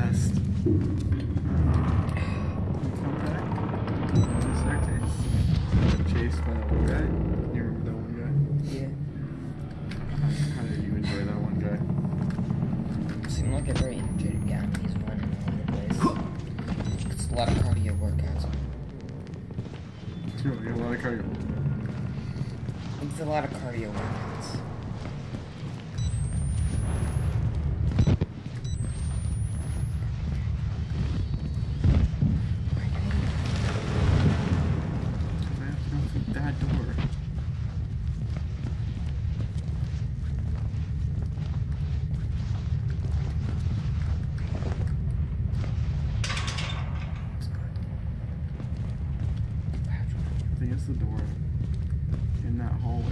Outlast. Come back. The staircase. Chased by that one guy. You remember that one guy? Yeah. How did you enjoy that one guy? Seemed like a very energetic guy. He's running all over the place. It's a lot of cardio workouts. True, you have a lot of cardio. It's a lot of cardio workouts. That door. I think it's the door in that hallway.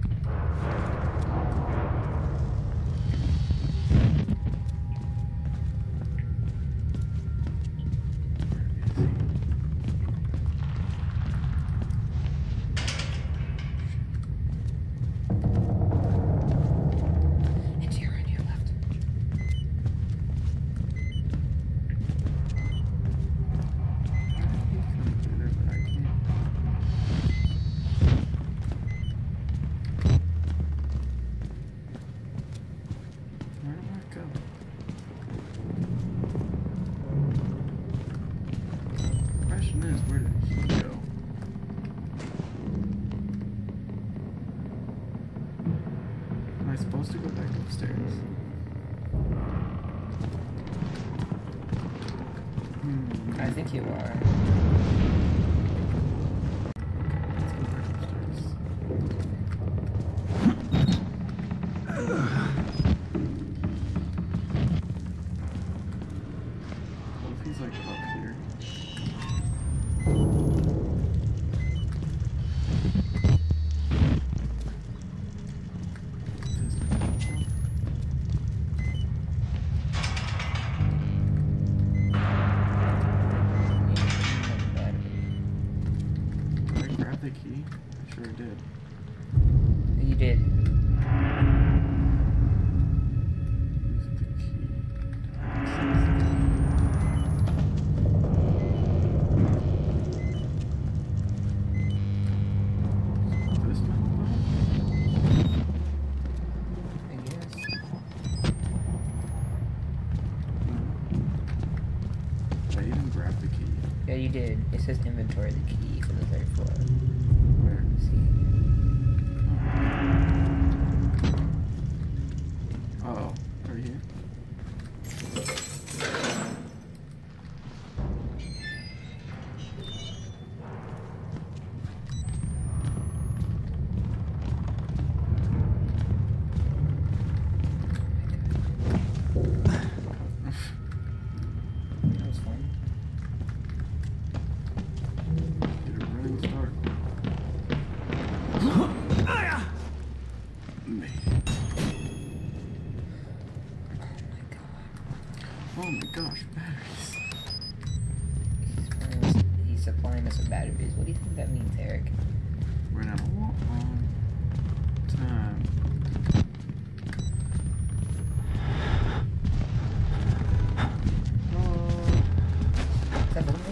Where did he go? Am I supposed to go back upstairs? I think you are. Let's go back upstairs. What if he's like up here? The key? I sure did. You did. Use the key. This one? I guess. I even grabbed the key. Yeah, you did. It says inventory the key for the 3rd floor. Where? See? Oh, right here. That was fun. Get a running start. Made it. Oh my gosh, batteries. He's supplying us with batteries. What do you think that means, Eric? We're gonna have a long time. Is that moving?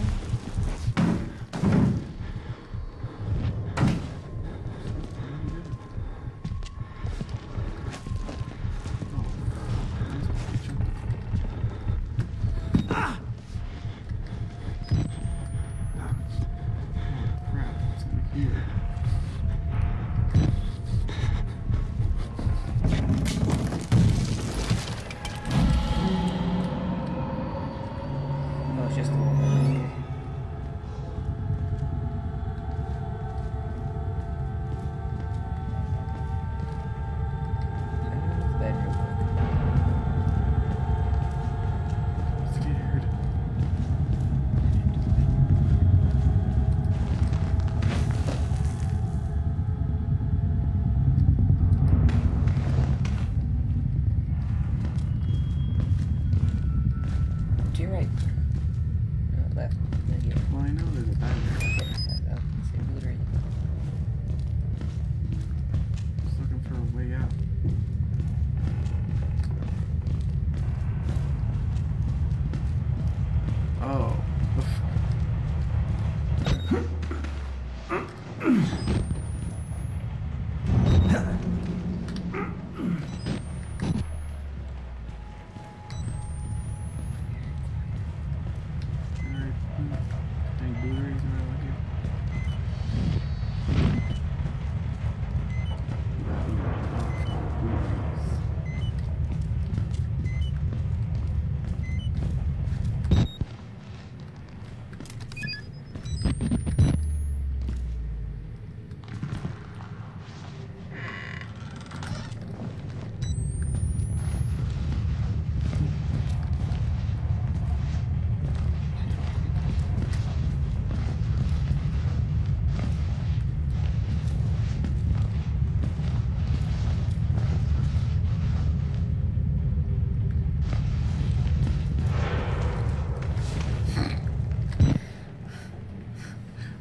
Crap, what's in here?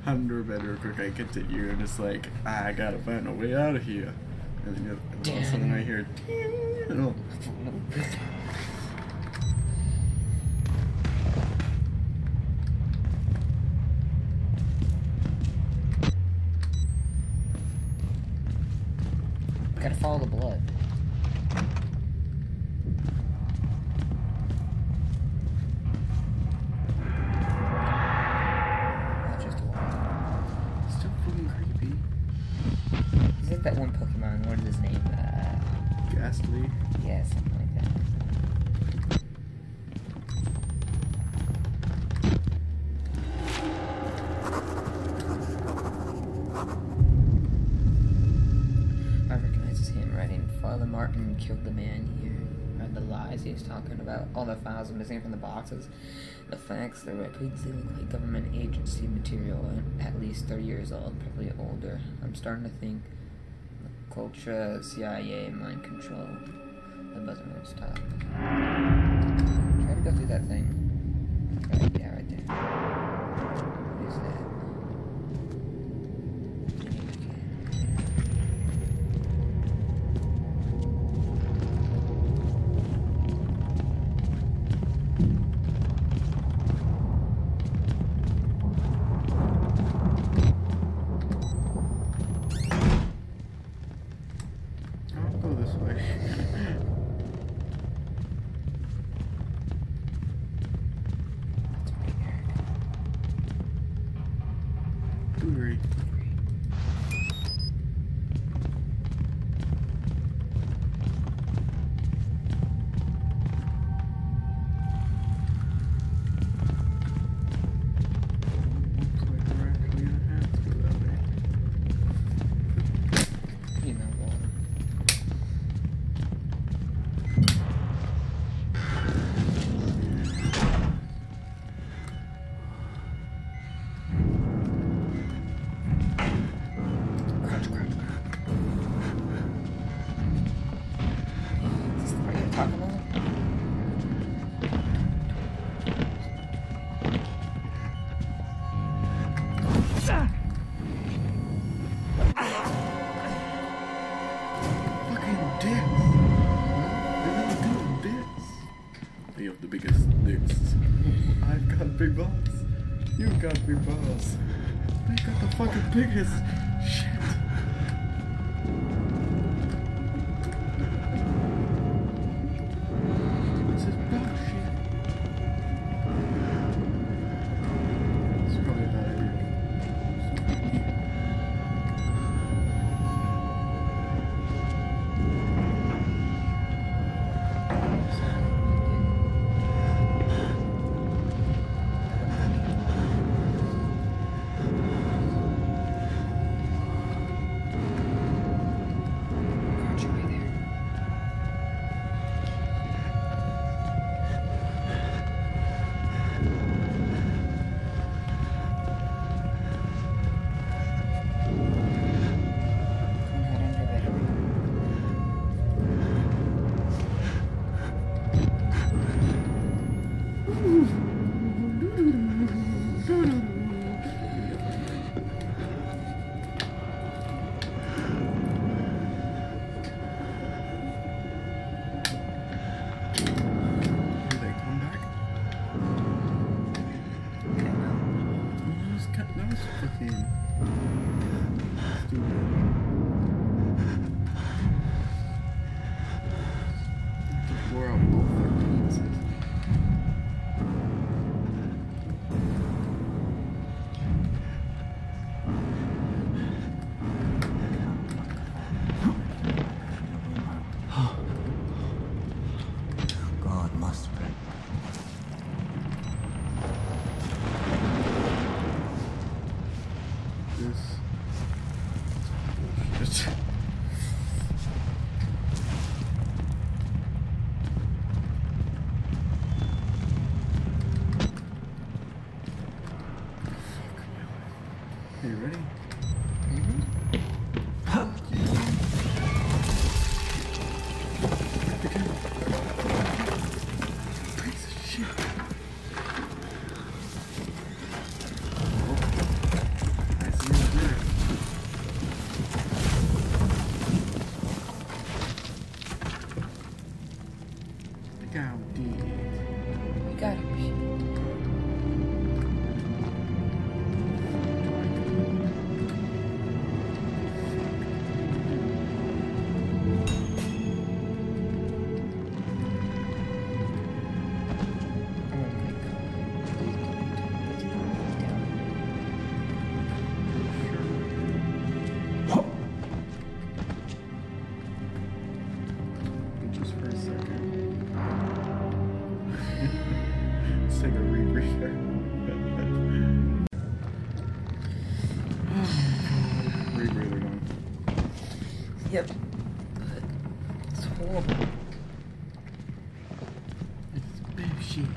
under a bed real quick. I get to you and it's like, I gotta find a way out of here. And then all of a sudden I hear, and all, gotta follow the blood. still fucking creepy. Is it that one Pokemon? What is his name? Ghastly. Yeah, something like that. I recognize his handwriting. Father Martin killed the man here. Read the lies he was talking about. All the files are missing from the boxes. The facts, the records, they look like government agency material, at least 30 years old, probably older. I'm starting to think culture, CIA, mind control. That doesn't really stop. Try to go through that thing. Right, yeah, right there. What is that? I'll go this way. Bootery. Looks like we're actually gonna have to go that way. You know, water. Crouch, crouch, crouch. Is this the part you're talking about? Fucking dicks! They really do dicks. They have the biggest dicks. I've got big balls. You've got big balls. They got the fucking biggest shit. This is bullshit. It's probably a bad idea. Scout D. We got him. Just for a second. Let's take a rereader. Rebreather done. Yep. But it's horrible. It's bullshit.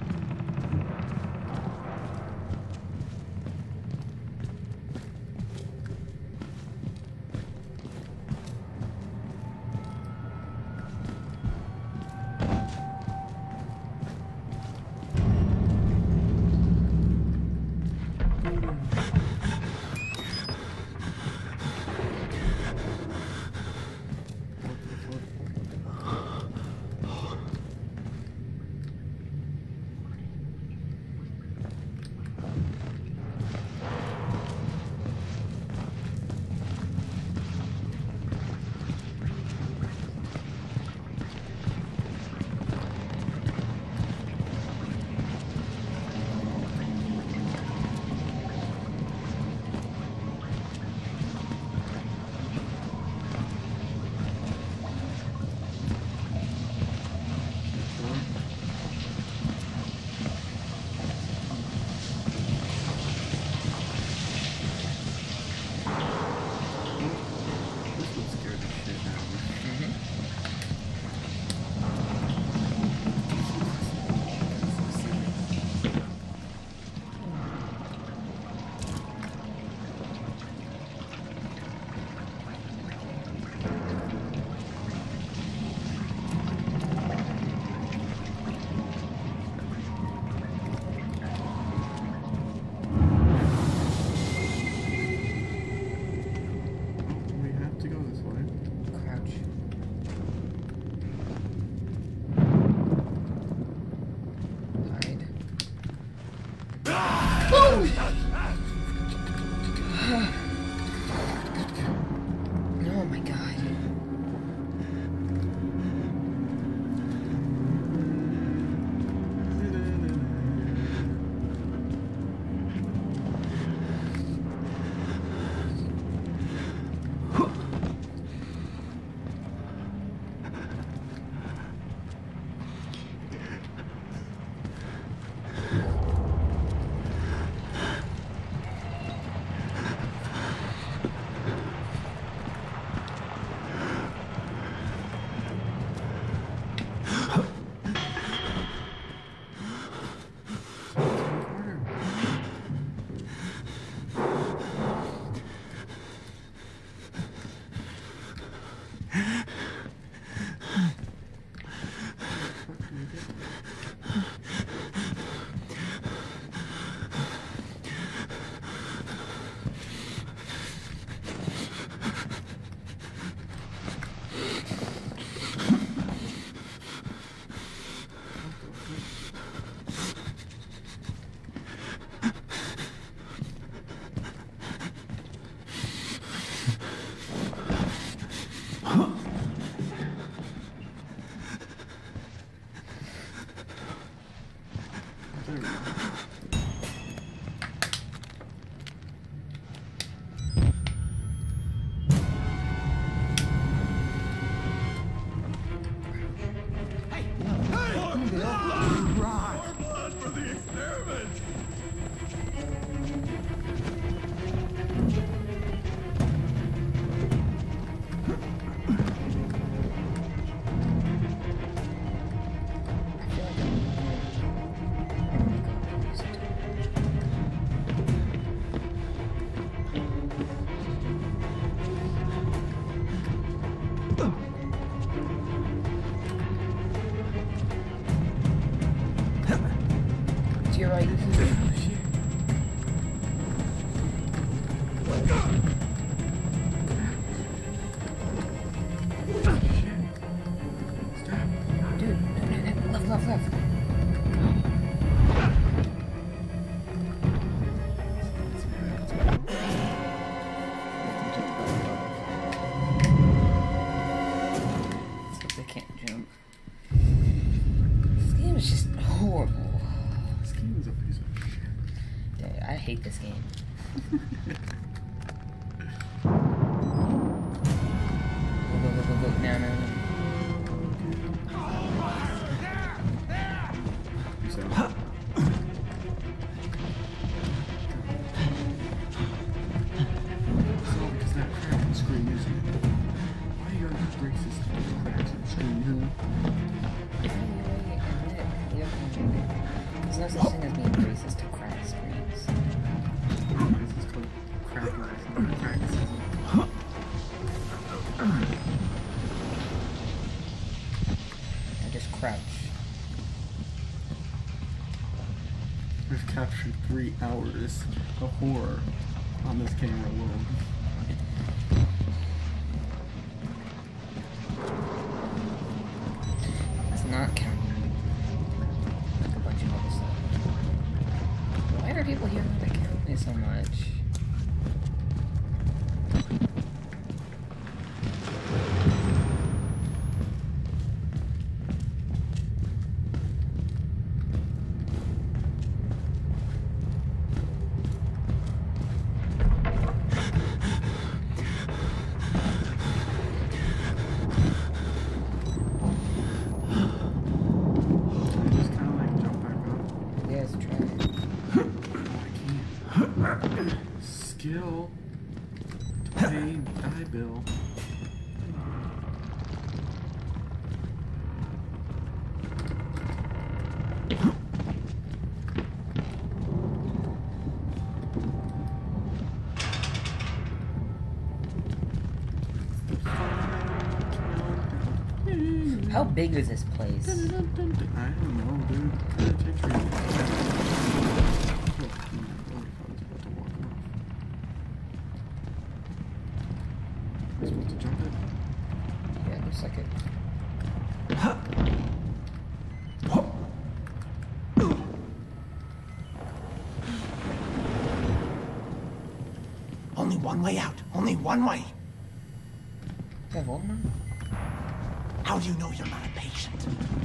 Oh my god. You're right. Dude, no. can't jump. This game is just horrible. This game is a piece of shit. Yeah, I hate this game. Go. No. You said because that crack and screen isn't it? Why are you guys racist to cracks and screen? There's no such thing as being racist to crack screens. This is called cracklism. Crackism. I just crouch. We've captured 3 hours of horror on this camera alone. It's not counting like a bunch of other stuff. Why are people here want to count me so much? Skill to pay die bill. How big is this place? I don't know, dude. Take your Am I supposed to jump it? Yeah, it looks like it. Only one way out. Only one way. Is that Voldemort? How do you know you're not a patient?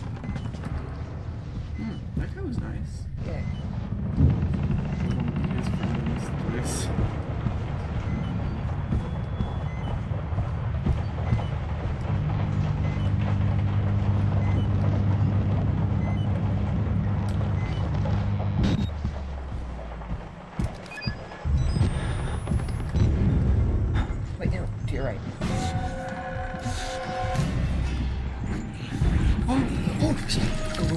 That guy was nice. Yeah. He is from this place. Wait, no, to your right. Oh, shit. Go.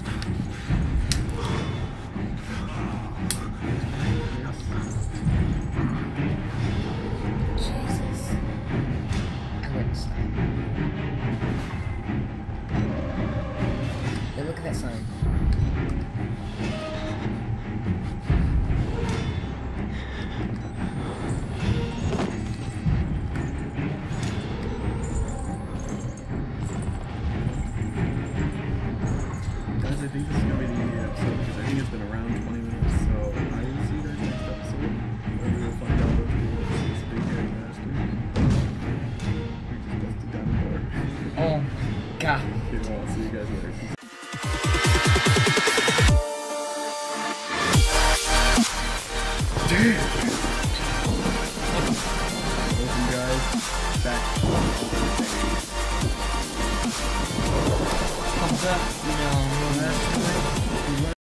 Jesus. I wouldn't stop. Hey, look at that sign. I think this is going to be the end of the episode because I think it's been around 20 minutes, so I will see you guys next episode where we will find out what to do with this big hairy bastard. We just busted down the door. Oh, God. Okay, well, I'll see you guys later. Damn! Welcome guys back. Thumbs up.